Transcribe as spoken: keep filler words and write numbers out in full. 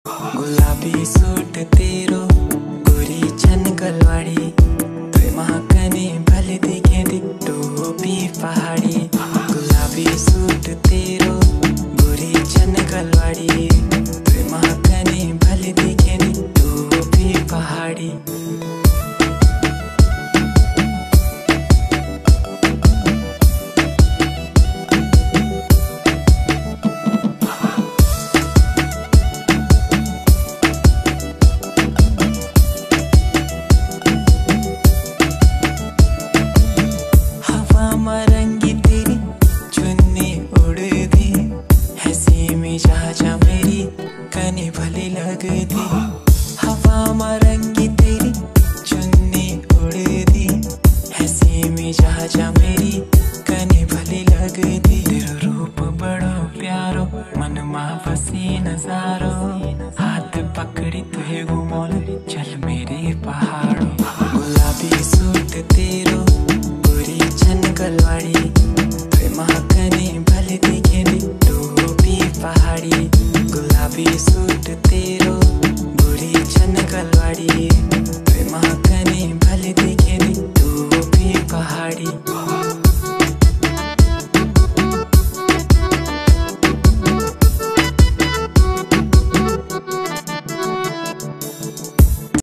गुलाबी सूट तेरो गोरी छन गलवाड़ी तुई महाकने भले दिखे दी टोपी पहाड़ी। गुलाबी सूट तेरो गोरी छन गलवाड़ी तुई महाकने भले दिखे दी टोपी पहाड़ी। रंगी तेरी चुन्नी उड़ दी हंसी में जा जा मेरी कने भली लगती। हवा में रंगी तेरी चुन्नी उड़ दी हंसी में जा जा मेरी कने भली लगती। तेरा रूप बड़ो प्यारो मन मा बसी नजारो हाथ पकड़ी तुहे घुमोल चल मेरे पहाड़ों। गुलाबी सूट तेरो गोरी छन गलवाड़ी